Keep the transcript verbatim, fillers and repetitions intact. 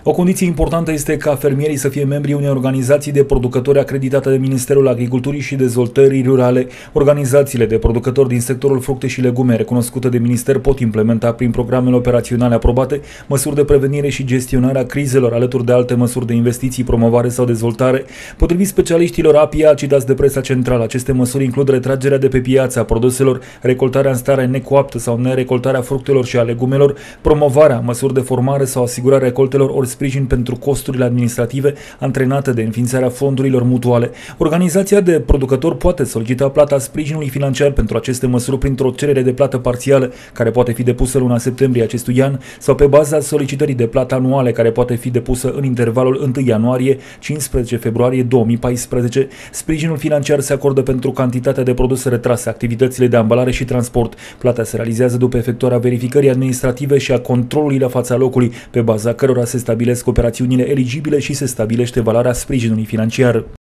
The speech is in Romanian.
O condiție importantă este ca fermierii să fie membri unei organizații de producători acreditate de Ministerul Agriculturii și Dezvoltării Rurale. Organizațiile de producători din sectorul fructe și legume recunoscute de minister pot implementa prin programele operaționale aprobate măsuri de prevenire și gestionare a crizelor, alături de alte măsuri de investiții, promovare sau dezvoltare. Potrivit specialiștilor A P I A citați de presa centrală, aceste măsuri includ retragerea de pe piață a produselor, recoltarea în stare necoaptă sau nerecoltarea fructelor și a legumelor, promovarea, măsuri de formare sau asigurarea recoltelor ori sprijin pentru costurile administrative antrenate de înființarea fondurilor mutuale. Organizația de producători poate solicita plata sprijinului financiar pentru aceste măsuri printr-o cerere de plată parțială, care poate fi depusă luna septembrie acestui an, sau pe baza solicitării de plată anuale, care poate fi depusă în intervalul întâi ianuarie - cincisprezece februarie două mii paisprezece. Sprijinul financiar se acordă pentru cantitatea de produse retrase, activitățile de ambalare și transport. Plata se realizează după efectuarea verificării administrative și a controlului la fața locului, pe baza cărora se stabilesc operațiunile eligibile și se stabilește valoarea sprijinului financiar.